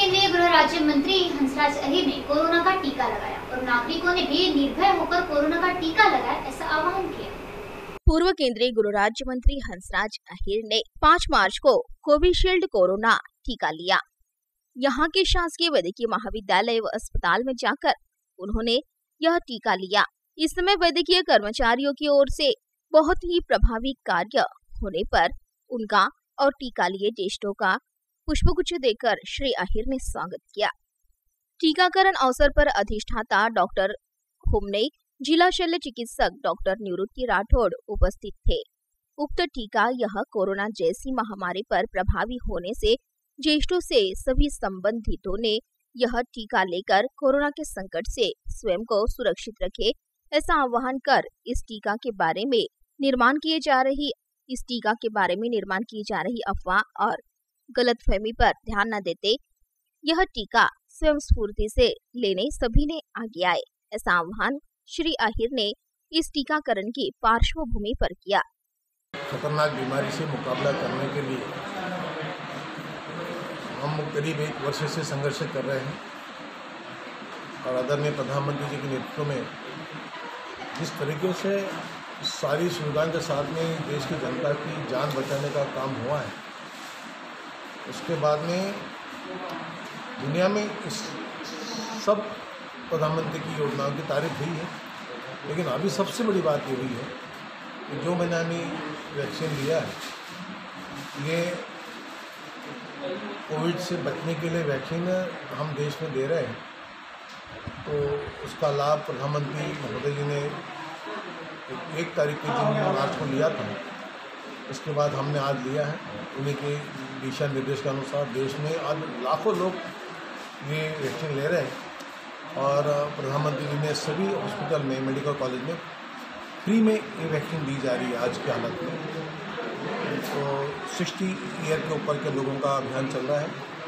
केंद्रीय गृह राज्य मंत्री हंसराज अहीर ने कोरोना का टीका लगाया और नागरिकों ने भी निर्भय होकर कोरोना का टीका लगाए, ऐसा आह्वान किया। पूर्व केंद्रीय गृह राज्य मंत्री हंसराज अहीर ने 5 मार्च को कोविशील्ड कोरोना टीका लिया। यहाँ के शासकीय वैद्यकीय महाविद्यालय व अस्पताल में जाकर उन्होंने यह टीका लिया। इस समय वैद्यकीय कर्मचारियों की ओर से बहुत ही प्रभावी कार्य होने पर उनका और टीका लिए ज्येष्ठों का पुष्पगुच्छ देकर श्री अहीर ने स्वागत किया। टीकाकरण अवसर पर अधिष्ठाता डॉक्टर हुमने, जिला शल्य चिकित्सक डॉक्टर निवृत्ति राठौड़ उपस्थित थे। उक्त टीका यह कोरोना जैसी महामारी पर प्रभावी होने से ज्येष्ठों से सभी संबंधितों ने यह टीका लेकर कोरोना के संकट से स्वयं को सुरक्षित रखे, ऐसा आह्वान कर इस टीका के बारे में निर्माण किए जा रही अफवाह और गलतफहमी पर ध्यान न देते यह टीका स्वयं स्फूर्ति से लेने सभी ने आगे आए, ऐसा आह्वान श्री अहीर ने इस टीकाकरण की पार्श्वभूमि पर किया। खतरनाक बीमारी से मुकाबला करने के लिए हम करीब 1 वर्ष से संघर्ष कर रहे हैं और आदरणीय प्रधानमंत्री जी के नेतृत्व में जिस तरीके से सारी सुविधाओं के साथ में देश की जनता की जान बचाने का काम हुआ है, उसके बाद में दुनिया में इस सब प्रधानमंत्री की योजनाओं की तारीफ हुई है। लेकिन अभी सबसे बड़ी बात ये हुई है कि जो मैंने अभी वैक्सीन लिया है, ये कोविड से बचने के लिए वैक्सीन हम देश में दे रहे हैं, तो उसका लाभ प्रधानमंत्री महोदय जी ने 1 तारीख के दिन मार्च को लिया था। इसके बाद हमने आज लिया है। उन्हीं के दिशा निर्देश के अनुसार देश में आज लाखों लोग ये वैक्सीन ले रहे हैं और प्रधानमंत्री जी ने सभी हॉस्पिटल में, मेडिकल कॉलेज में फ्री में ये वैक्सीन दी जा रही है आज की हालत में। तो 60 ईयर के ऊपर के लोगों का अभियान चल रहा है।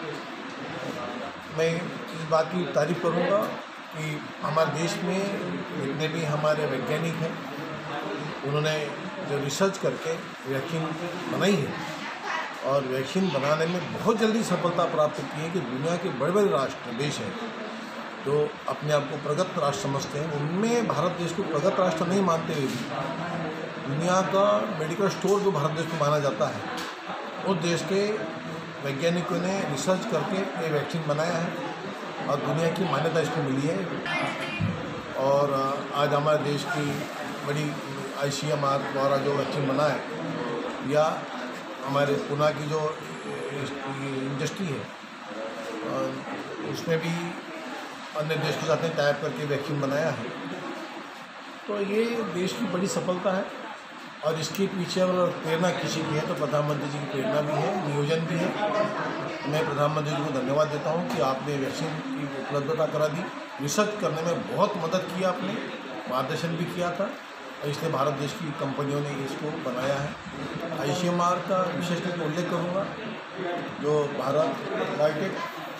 मैं इस बात की तारीफ करूंगा कि हमारे देश में जितने भी हमारे वैज्ञानिक हैं, उन्होंने जो रिसर्च करके वैक्सीन बनाई है और वैक्सीन बनाने में बहुत जल्दी सफलता प्राप्त की है कि दुनिया के बड़े बड़े राष्ट्र देश हैं जो अपने आप को प्रगत राष्ट्र समझते हैं, उनमें भारत देश को प्रगत राष्ट्र नहीं मानते हुए भी दुनिया का मेडिकल स्टोर जो भारत देश को माना जाता है, उस देश के वैज्ञानिकों ने रिसर्च करके ये वैक्सीन बनाया है और दुनिया की मान्यता इसको मिली है। और आज हमारे देश की बड़ी ICMR द्वारा जो वैक्सीन बना है, या हमारे पुणे की जो इंडस्ट्री है, उसमें भी अन्य देश के साथ टाइप करके वैक्सीन बनाया है, तो ये देश की बड़ी सफलता है। और इसके पीछे अगर प्रेरणा किसी की है तो प्रधानमंत्री जी की प्रेरणा भी है, नियोजन भी है। मैं प्रधानमंत्री जी को धन्यवाद देता हूं कि आपने वैक्सीन की उपलब्धता करा दी, रिसर्च करने में बहुत मदद किया, आपने मार्गदर्शन भी किया था, और इसलिए भारत देश की कंपनियों ने इसको बनाया है। ICMR का विशेष रूप से उल्लेख करूँगा, जो भारत बायोटेक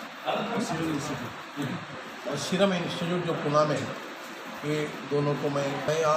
और सीरम इंस्टीट्यूट जो पुणे में है, ये दोनों को मैं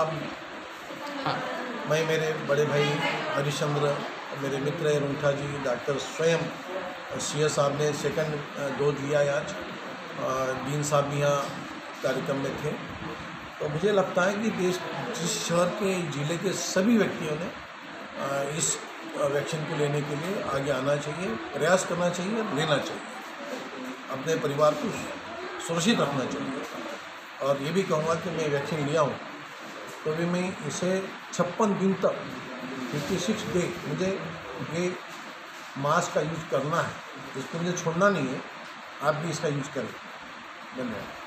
मेरे बड़े भाई हरिश्चंद्र, मेरे मित्र रुंठा जी, डॉक्टर स्वयं CS साहब ने 2nd डोज लिया है आज, डीन साहब भी यहाँ कार्यक्रम में थे। तो मुझे लगता है कि देश जिस शहर के जिले के सभी व्यक्तियों ने इस वैक्सीन को लेने के लिए आगे आना चाहिए, प्रयास करना चाहिए, लेना चाहिए, अपने परिवार को सुरक्षित रखना चाहिए। और ये भी कहूँगा कि मैं वैक्सीन लिया हूँ तो भी मैं इसे 56 दिन तक 56 डे मुझे ये मास्क का यूज़ करना है, इसको मुझे छोड़ना नहीं है। आप भी इसका यूज़ करें। धन्यवाद।